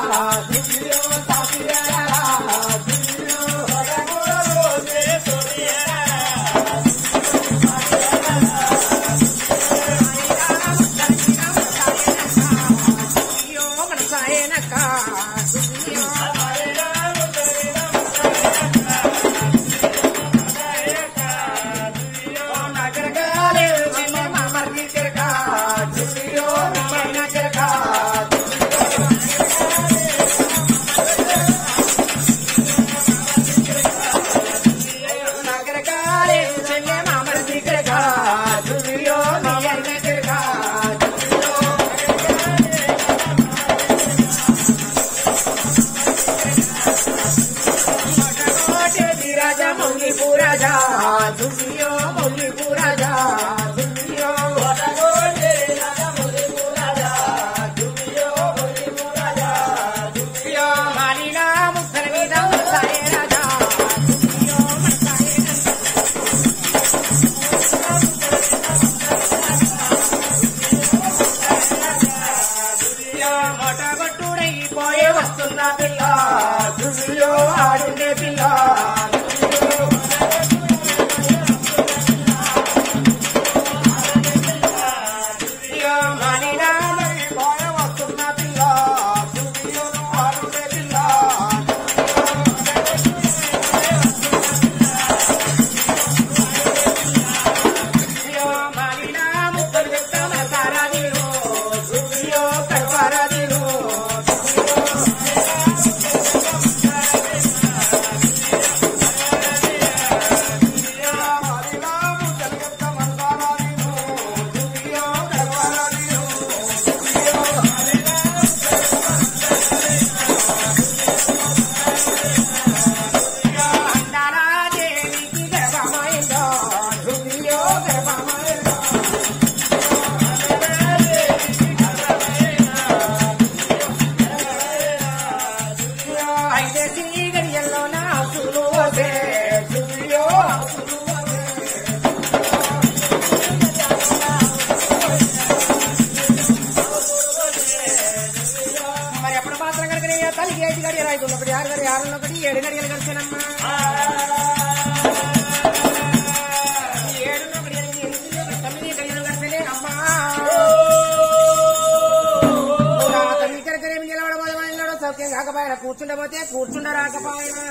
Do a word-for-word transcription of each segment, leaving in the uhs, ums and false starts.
కూర్చుండబోతే కూర్చుండ రాకపోయినా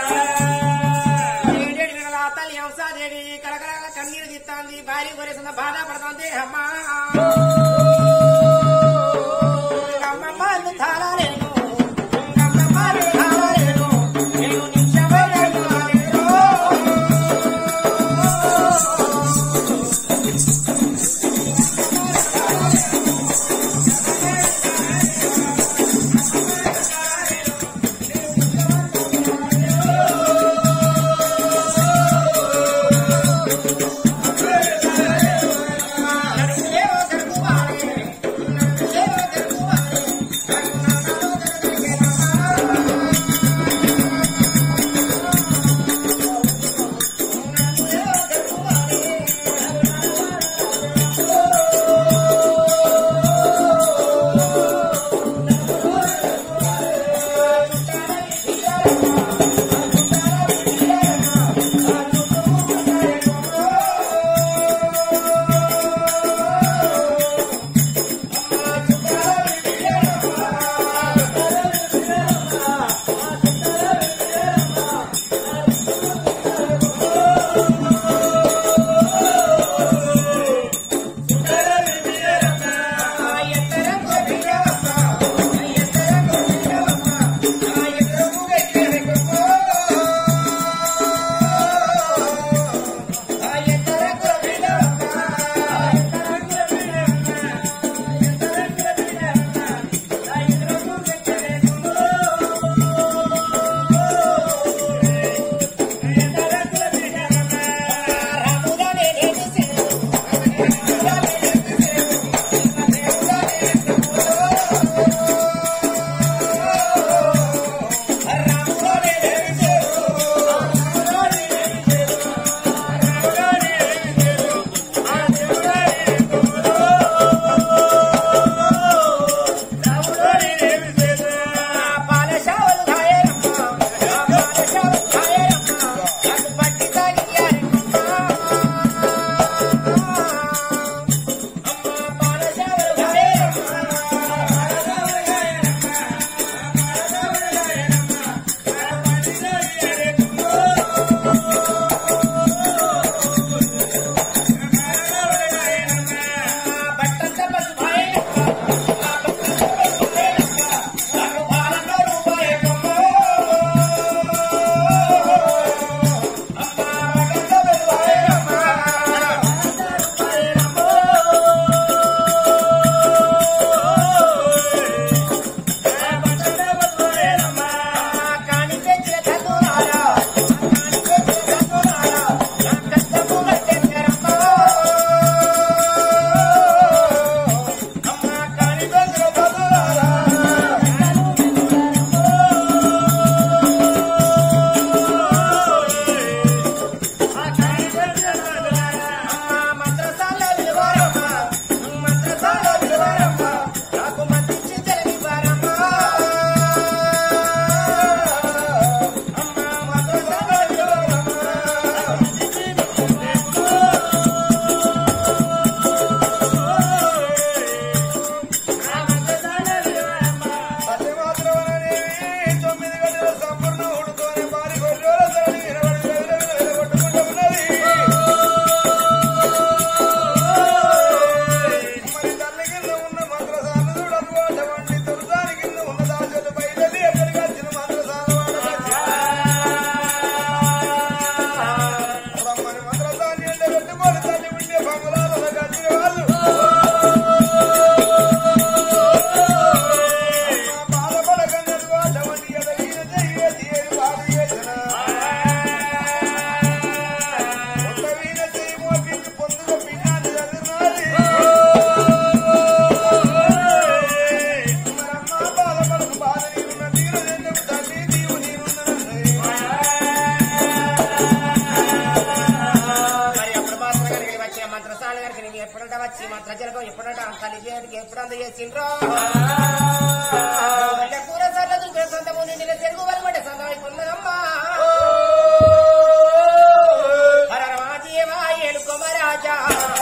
ఏడేడు నెలల తల్లి హంసాదేవి కలకల కన్నీరు తీస్తాంది భార్య కొరేసిన బాధపడుతుంది అమ్మా అమ్మమ్మ తాళలేను అమ్మమ్మ తాళలేను నేను నిత్యమైన వచ్చిండ్రో కూర సర్ల చూపే సొంత ముందు నిన్న తెలుగు వరమంటే సొంతం అయిపోయిందమ్మా ఏలుకోమరాజా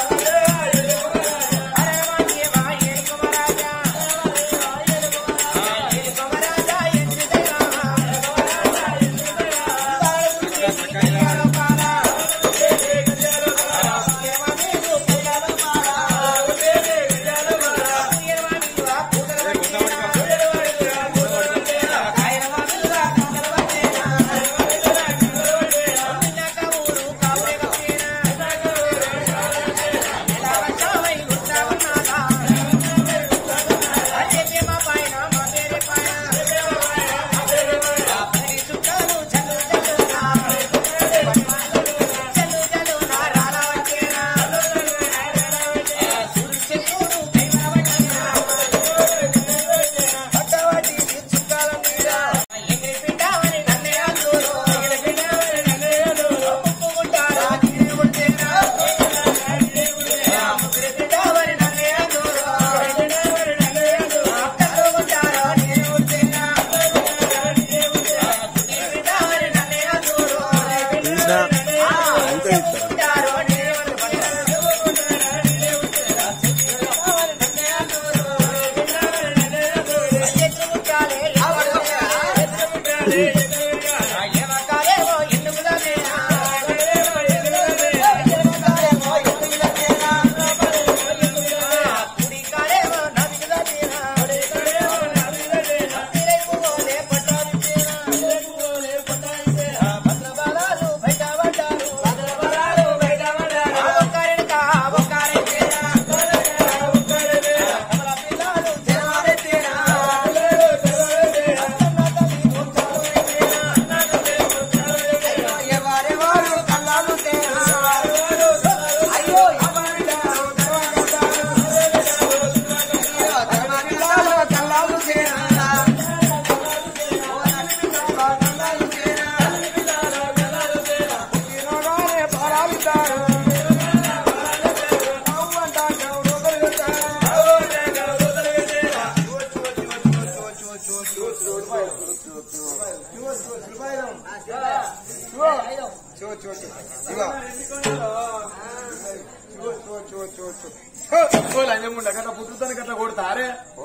పుట్టుతాను గట్లా కొడతారే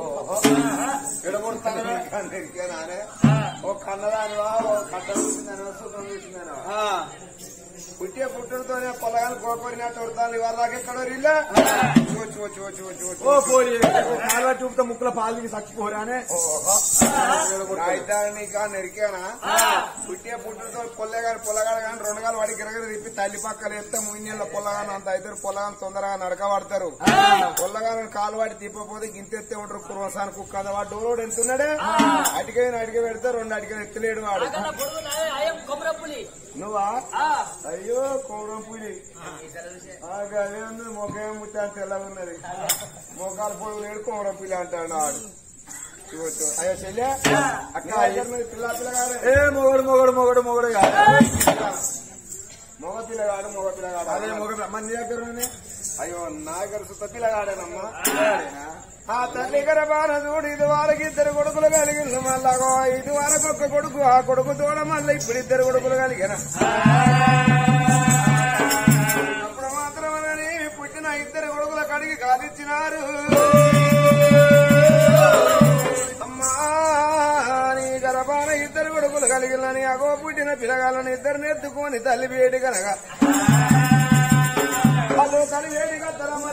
ఎడ కొడతానే ఓ కన్నదానివా ఓ కట్ట చూసిందానివా సుఖం చూసిందానివా పుట్టే పుట్టుడుతోనే పొలగాని కోపడినట్టు కొడతాను ఇవాళ దాకెక్కడో రిల్లా ఓ పోయి కాలువ చూపుతా ముక్కల పాలకి చచ్చిపోరానే నీకా నెరికానా పుట్టే పుట్టుడుతో పొల్లగాని పొలగాడు కానీ రెండు గాలు వాడి గిరగర తిప్పి తల్లి పక్కలు ఎత్తే మున్నెళ్ళ పొల్లగాని అంత ఇద్దరు పొలగాని తొందరగా నడకబడతారు పొల్లగాని కాలు వాడి తిప్పపోతే గింతెత్తే ఉంటారు కుర్వసాని కుక్క వాడు డోరోడు ఎంతున్నాడే అడిగైన అడిగ పెడితే రెండు అడిగ ఎత్తులేడు వాడు నువ్వా అయ్యో కోరం పులి అదే ఉంది మొగేం ముచ్చా తెల్లగా ఉన్నది మొగాల పొడుగు లేడు కోరం పులి అంటాడు వాడు అయ్యో చెల్లె అక్క పిల్ల పిల్లగాడు ఏ మొగడు మొగడు మొగడు మొగడు కాదు మొగ పిల్లగాడు మొగ పిల్లగాడు అదే మొగ మన దగ్గర అయ్యో నా దగ్గర సుత పిల్లగాడేనమ్మా ఆ తల్లి గర్భాన చూడు ఇది వారికి ఇద్దరు కొడుకులు కలిగిన మళ్ళాగో ఇది వరకు ఒక్క కొడుకు ఆ కొడుకు తోడ మళ్ళీ ఇప్పుడు ఇద్దరు కొడుకులు కలిగిన అప్పుడు మాత్రమని పుట్టిన ఇద్దరు కొడుకుల కడిగి కాలిచ్చినారు అమ్మా నీ గర్భాన ఇద్దరు కొడుకులు కలిగినని అగో పుట్టిన పిల్లగాళ్ళని ఇద్దరిని ఎత్తుకొని తల్లి వేడి కనగా వాళ్ళు తల్లి వేడి కత్తరమ్మ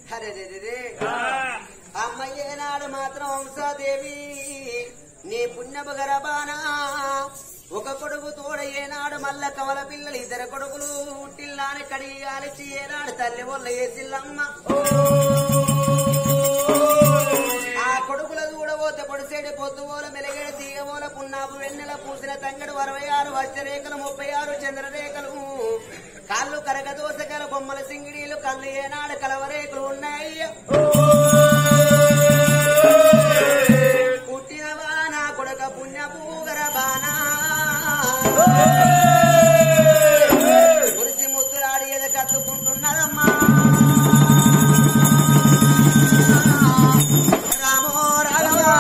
అమ్మయ్యేనాడు మాత్రం వంశాదేవి నీ పుణ్యపు గరబానా ఒక కొడుకు తోడ ఏనాడు మల్ల కవల పిల్లలు ఇద్దరు కొడుకులు పుట్టిల్లాని కడిగి ఆలిచి ఏనాడు తల్లి వల్ల ఏసిల్లమ్మ ఆ కొడుకుల చూడబోతే పొడిసేడి పొద్దువోల మెలగేడి తీగవోల పున్నాపు వెన్నెల పూసిన తంగడు అరవై ఆరు వజ్రరేఖలు ముప్పై ఆరు చంద్రరేఖలు కాళ్ళు కరగదోసగల బొమ్మల సింగిడీలు కళ్ళు ఏనాడు కలవరేకులు ఉన్నాయి పుట్టినవా నా కొడుక పుణ్యపు గరబానా గురిసి ముద్దులాడి ఎద కట్టుకుంటున్నదమ్మా రామో రాఘవా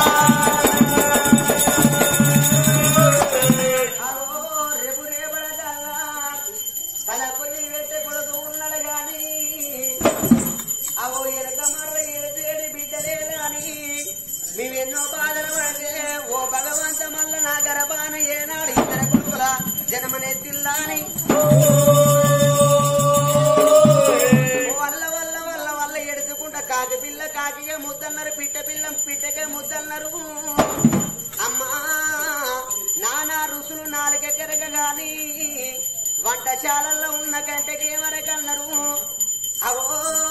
రేపు రేపడగా తల కొన్ని పెట్టే కొడుకు ఉన్నాడు గాని అవో ఎరక మర్ర ఎరదేడి బిడ్డలే గాని మేమెన్నో బాధలు పడితే ఓ భగవంత మల్ల నా గర్భాన ఏనాడు ఇద్దరు కొడుకుల జన్మనెత్తిల్లాని వల్ల వల్ల వల్ల వల్ల ఎడుచుకుంటా కాకి పిల్ల కాకిగా ముద్దన్నారు పిట్ట పిల్ల పిట్టకే ముద్దన్నారు అమ్మా నానా రుసులు నాలుగెక్కరగ గాని వంటశాలల్లో ఉన్న గంటకి వరకన్నారు అవో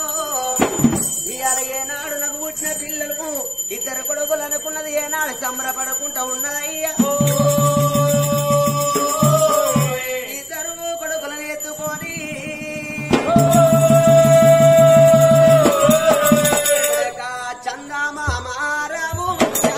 ఇవాళ ఏనాడు నాకు పుట్టిన పిల్లలు ఇద్దరు కొడుకులు అనుకున్నది ఏనాడు సంబరపడకుండా ఉన్నదయ్యా ఇద్దరు కొడుకులను ఎత్తుకొని చందమామారావు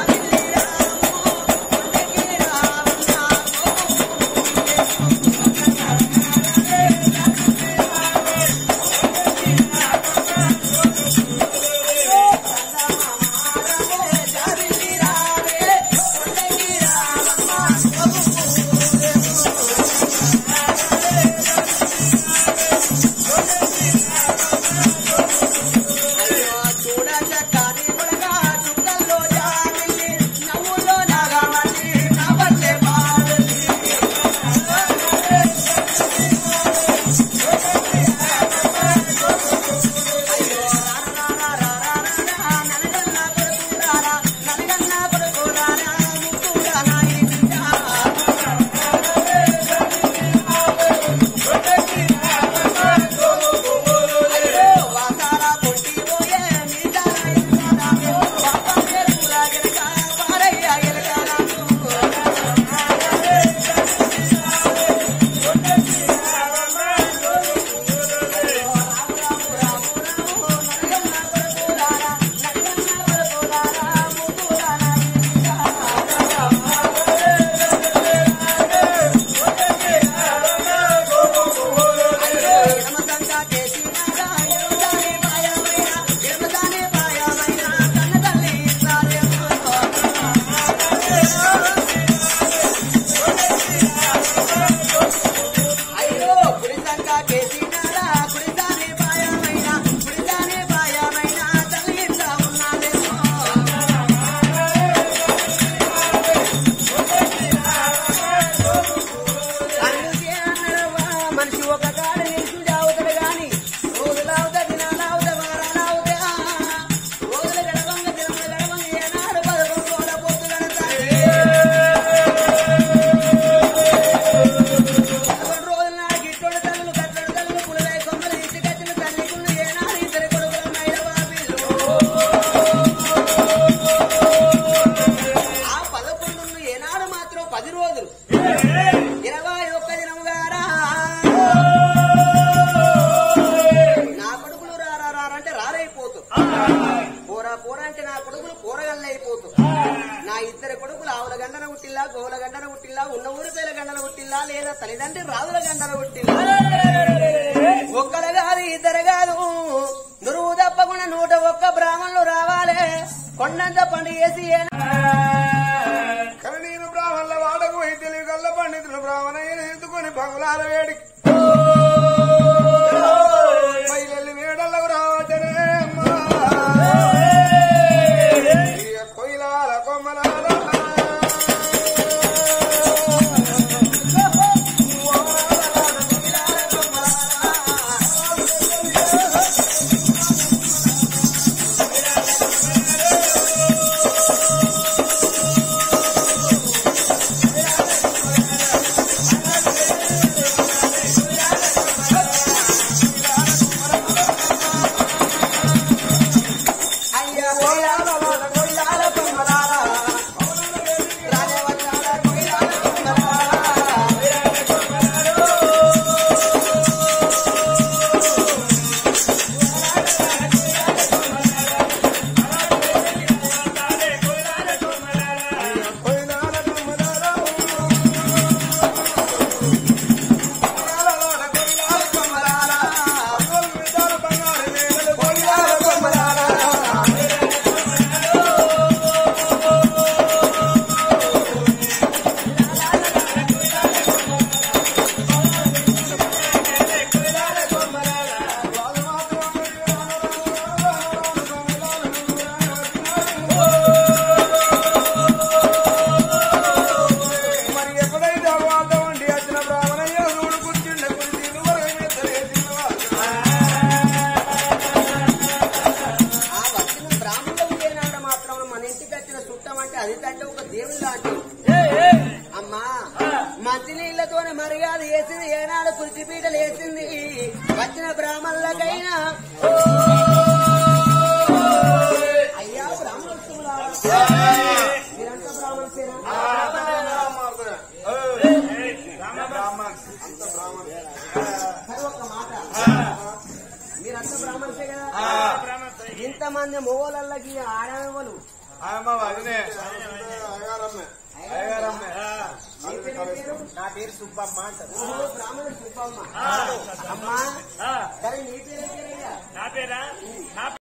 తల్లిదండ్రి రాజుల గంటలు పుట్టిల్లా ఒక్కరు కాదు ఇద్దరు కాదు నురువు తప్పకుండా నూట ఒక్క బ్రాహ్మణులు రావాలి కొండంత పండు వేసి కానీ నేను బ్రాహ్మణుల వాడకు తెలివి గల్ల పండితులు బ్రాహ్మణయ్యలు ఎత్తుకొని భగులాల వేడికి పైలెల్లి వేడలకు రావచ్చనే కొయ్యలాల కొమ్మలాల కొయ్యాలలోన కొయ్యాల కొమ్మలాల రాజే వచ్చాడ కొయ్యాల కొమ్మలాల అది తంటే ఒక దేవుడు లాంటి అమ్మా మంచి నీళ్లతోనే మర్యాద వేసింది ఏనాడు కుర్చీపీటలు వేసింది వచ్చిన బ్రాహ్మణులకైనా అయ్యా బ్రాహ్మణులా మీరంతా బ్రాహ్మణుసేనా ఒక మాట మీరంతా బ్రాహ్మణుసే కదా ఇంతమంది మొగోళ్ళకి ఆడవాళ్ళు నా పేరు సుబ్బమ్మ అంటారు బ్రాహ్మణ సుబ్బమ్మ అమ్మా నీ పేరు నా పేరా